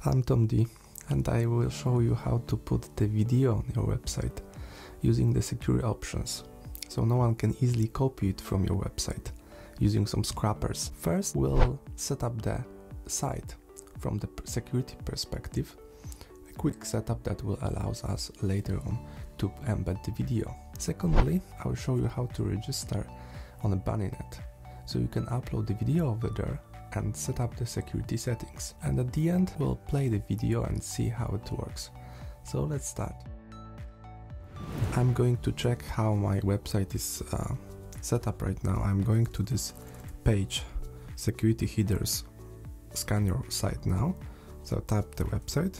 I'm Tom D, and I will show you how to put the video on your website using the secure options, so no one can easily copy it from your website using some scrappers. First, we'll set up the site from the security perspective, a quick setup that will allow us later on to embed the video. Secondly, I will show you how to register on a Bunnynet, so you can upload the video over there and set up the security settings. And at the end, we'll play the video and see how it works. So let's start. I'm going to check how my website is set up right now. I'm going to this page, security headers, scan your site now. So tap the website.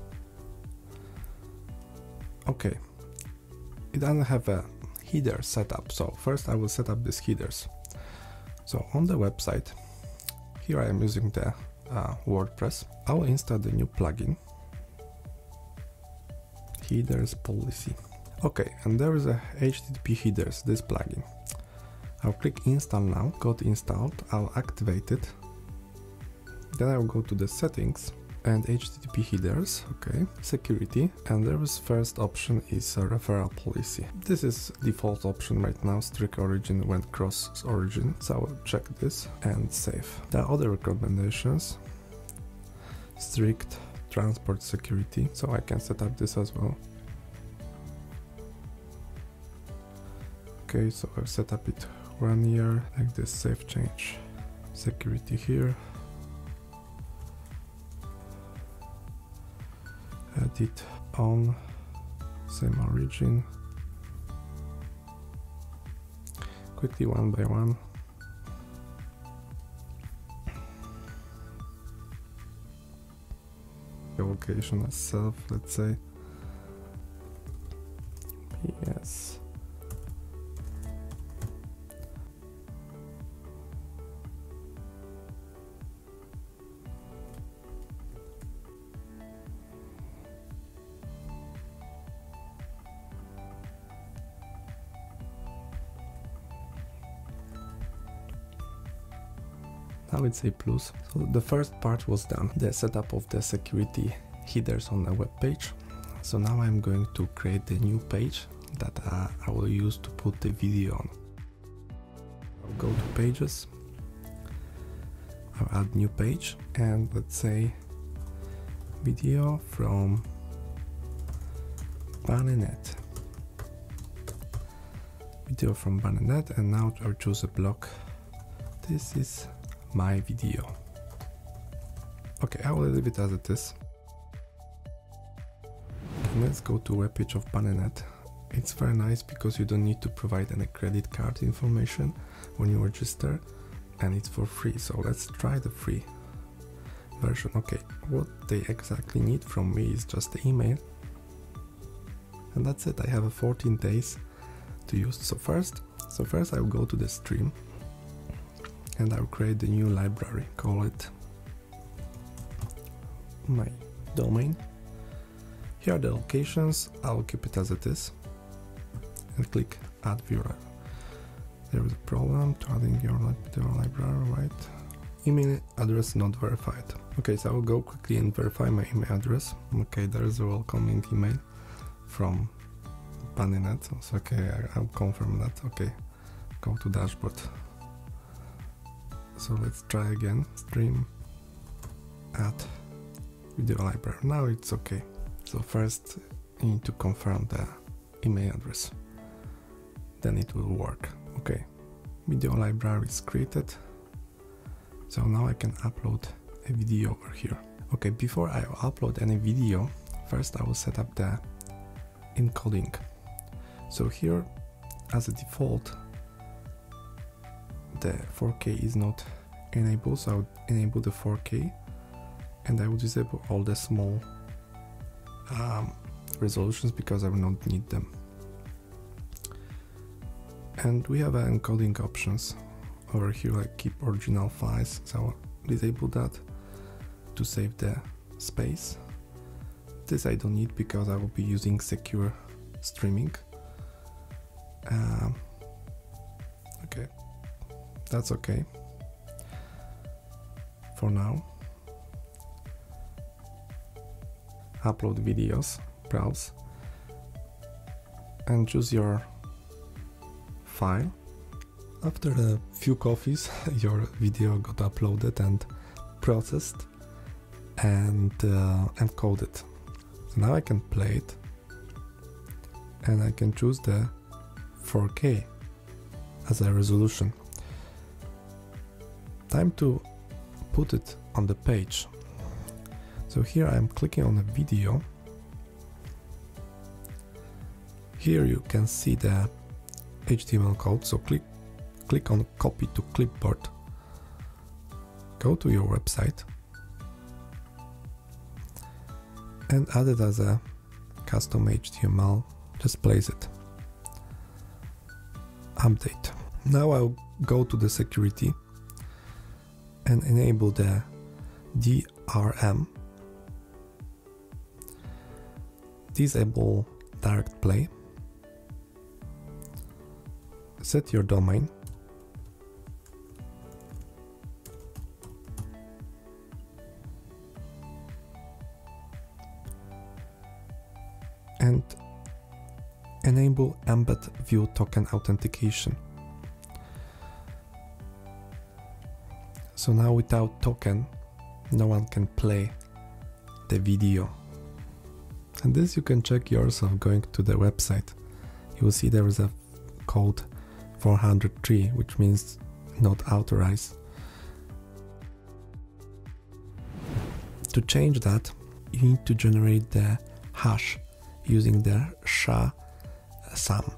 Okay, it doesn't have a header setup. So first I will set up these headers. So on the website, here I am using the WordPress. I will install the new plugin, headers policy. Okay, and there is a HTTP headers, this plugin. I'll click install now, got installed, I'll activate it. Then I'll go to the settings and HTTP headers, okay, security, and there is first option is a referral policy. This is default option right now, strict origin when cross origin, so I'll check this and save. There are other recommendations, strict transport security, so I can set up this as well. Okay, so I've set up it 1 year, like this, save change, security here. Edit on, same origin. Quickly one by one. The location as self, let's say. Yes. Now it's a plus. So the first part was done, the setup of the security headers on the web page. So now I'm going to create a new page that I will use to put the video on. I'll go to pages, I'll add new page, and let's say video from Bunnynet. Video from Bunnynet, and now I'll choose a block. This is my video. Okay, I will leave it as it is. Okay, let's go to webpage of Bunnynet. It's very nice because you don't need to provide any credit card information when you register, and it's for free. So let's try the free version. Okay, what they exactly need from me is just the email, and that's it. I have 14 days to use. So first I will go to the stream, and I'll create the new library, call it my domain. Here are the locations, I'll keep it as it is, and click add viewer. There is a problem to adding your library, right? Email address not verified. Okay, so I'll go quickly and verify my email address. Okay, there is a welcoming email from Bunnynet. So okay, I'll confirm that. Okay, go to dashboard. So let's try again, stream, add video library. Now it's okay. So first you need to confirm the email address, then it will work. Okay, video library is created. So now I can upload a video over here. Okay, before I upload any video, first I will set up the encoding. So here, as a default, the 4K is not enabled, so I would enable the 4K, and I will disable all the small resolutions because I will not need them. And we have encoding options over here, like keep original files, so I'll disable that to save the space. This I don't need because I will be using secure streaming. Okay, that's okay for now. upload videos, browse, and choose your file. After a few coffees, your video got uploaded and processed and encoded. So now I can play it, and I can choose the 4K as a resolution. Time to put it on the page. So here I'm clicking on a video. Here you can see the HTML code, so click on copy to clipboard. Go to your website and add it as a custom HTML. Just place it. Update. Now I'll go to the security and enable the DRM. Disable direct play. Set your domain. And enable embed view token authentication. So now without token, no one can play the video. And this you can check yourself going to the website. You will see there is a code 403, which means not authorized. To change that, you need to generate the hash using the SHA-SUM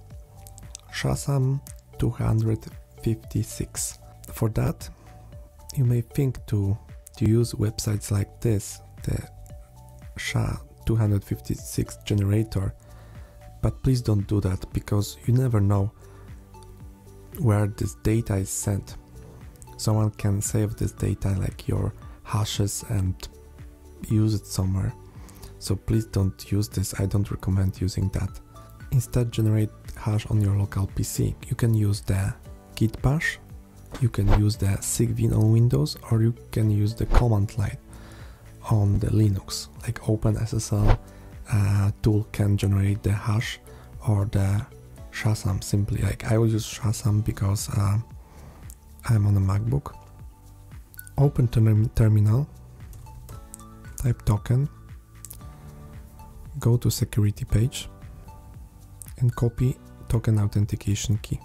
256. For that, you may think to use websites like this, the SHA-256 generator, but please don't do that, because you never know where this data is sent. Someone can save this data, like your hashes, and use it somewhere. So please don't use this. I don't recommend using that. Instead, generate hash on your local PC. You can use the git bash, you can use the sigvin on Windows, or you can use the command line on the Linux, like OpenSSL tool can generate the hash, or the SHA-SUM simply. Like I will use SHA-SUM because I'm on a MacBook. Open terminal, type token, go to security page and copy token authentication key.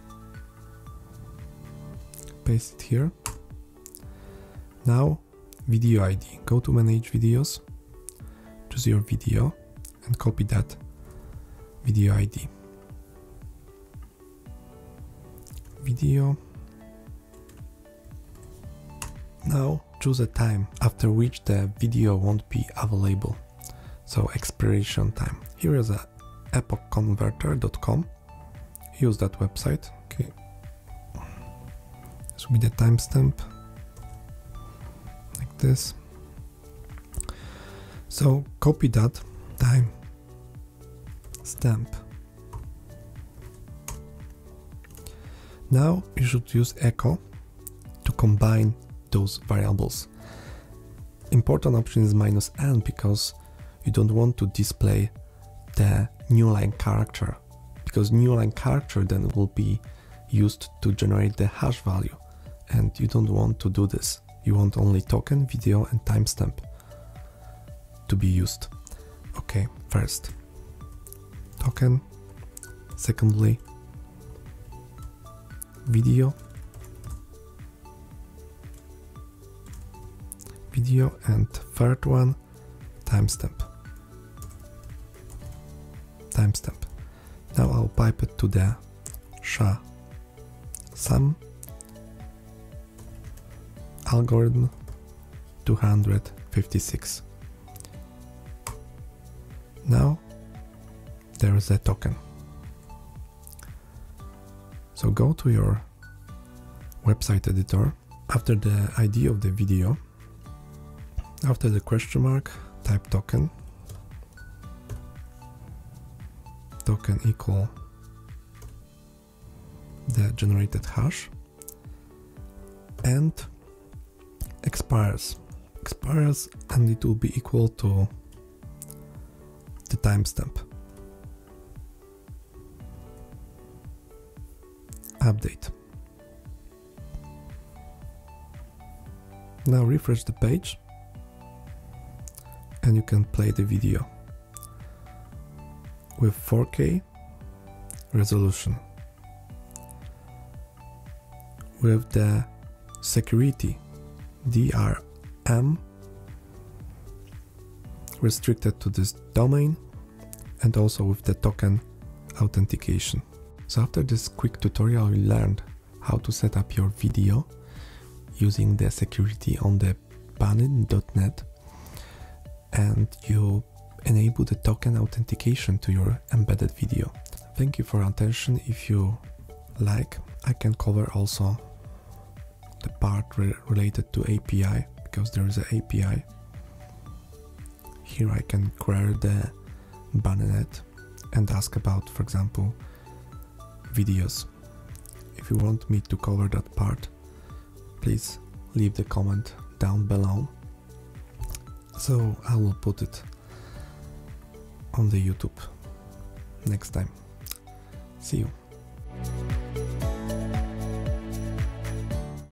Paste it here. Now video ID, go to manage videos, choose your video and copy that video ID. Video. Now choose a time after which the video won't be available. So expiration time. Here is a epochconverter.com. Use that website. Okay. This will be the timestamp. Like this. So copy that time stamp. Now you should use echo to combine those variables. Important option is -n, because you don't want to display the new line character, because new line character then will be used to generate the hash value, and you don't want to do this. You want only token, video and timestamp to be used. Okay, first token, secondly video, and third one timestamp. Now I'll pipe it to the SHA-SUM algorithm 256. Now there is a token. So go to your website editor. After the ID of the video, after the question mark, type token. Token equal the generated hash, and expires, and it will be equal to the timestamp. Update. Now refresh the page and you can play the video with 4K resolution. With the security DRM restricted to this domain, and also with the token authentication. So after this quick tutorial, you learned how to set up your video using the security on the banned.net, and you enable the token authentication to your embedded video. Thank you for your attention. If you like, I can cover also the part related to API, because there is an API. Here I can query the banned and ask about, for example, videos. If you want me to cover that part, please leave the comment down below, so I will put it on the YouTube next time. See you.